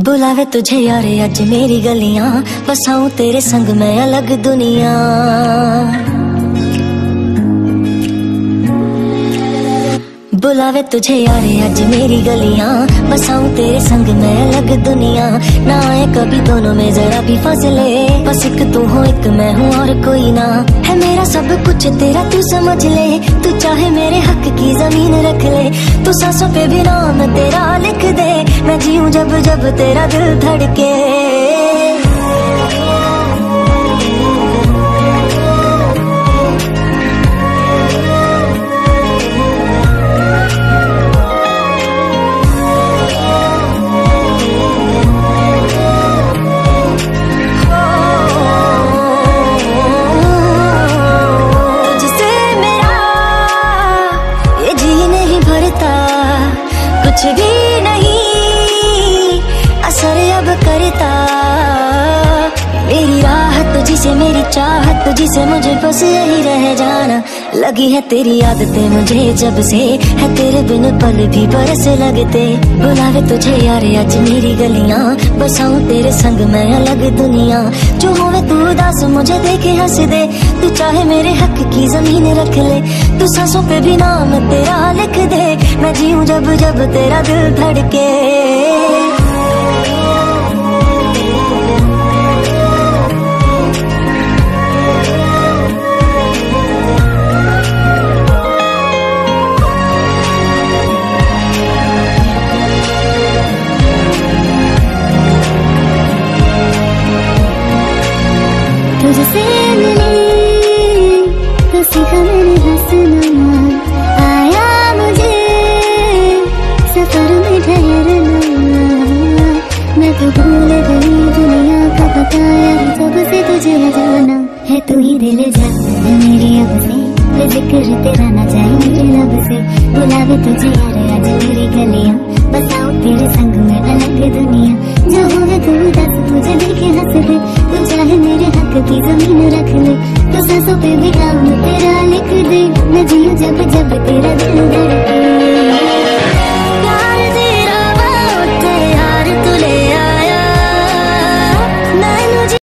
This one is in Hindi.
बुलावे तुझे यारे आज मेरी गलियां, बसाऊं तेरे संग मैं अलग दुनिया। बुलावे तुझे यारे आज मेरी गलियां, बसाऊं तेरे संग मैं अलग दुनिया। ना आए कभी दोनों में जरा भी फासले, बस एक तू हो एक मैं हूँ और कोई ना। है मेरा सब कुछ तेरा तू समझ ले, तू चाहे मेरे हक की जमीन रख ले। तू सांसों पे भी नाम तेरा लिख दे, मैं जीऊं जब जब तेरा दिल धड़के। कुछ भी नहीं असर अब करता, मेरी राहत तुझसे मेरी चाहत तुझसे, मुझे बस यही रह जाना। लगी है तेरी आदतें मुझे जब से, है तेरे बिन पल भी बरस लगते। बुलावे तुझे यारे आज मेरी गलियां, बसाऊं तेरे संग मैं अलग दुनिया। जो होवे तू उदास मुझे देखे हंस दे, तू चाहे मेरे हक की जमीन रख ले। तू सांसों पे भी नाम तेरा लिख दे, मैं जीऊं जब जब तेरा दिल धड़के। तुझसे मिले तो सीखा मैंने हंसना, आया मुझे सफर में ठहरना। मैं तो भूल गई दुनिया का बताया सबसे तुझे जाना। है तू ही दिल जा मेरी अब से, जिक्र तेरा ना जाए मेरे लब से। बुलावे तुझे यार आज मेरी गलियां, बसाऊं तेरे संग में अलग दुनिया। जो होवे तू दस तुझे देखे हंस ले, तू चाहे मेरे हक की जमीन रख ले। तो सांसों पे भी काम